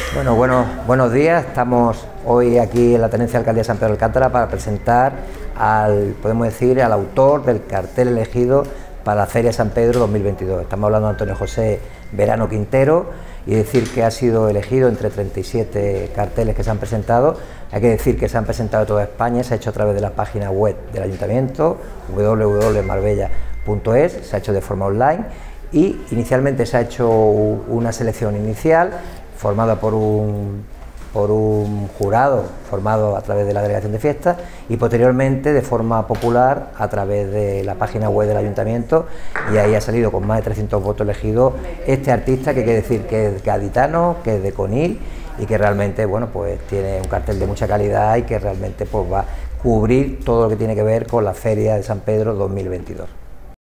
Buenos días. Estamos hoy aquí en la Tenencia de Alcaldía de San Pedro de Alcántara para presentar podemos decir, al autor del cartel elegido para la Feria de San Pedro 2022. Estamos hablando de Antonio José Verano Quintero, y decir que ha sido elegido entre 37 carteles que se han presentado. Hay que decir que se han presentado de toda España, se ha hecho a través de la página web del Ayuntamiento, www.marbella.es, se ha hecho de forma online, y inicialmente se ha hecho una selección inicial formada por un jurado formado a través de la Delegación de Fiestas, y posteriormente de forma popular a través de la página web del Ayuntamiento, y ahí ha salido con más de 300 votos elegidos este artista, que quiere decir que es gaditano, que es de Conil, y que realmente pues tiene un cartel de mucha calidad y que realmente pues va a cubrir todo lo que tiene que ver con la Feria de San Pedro 2022.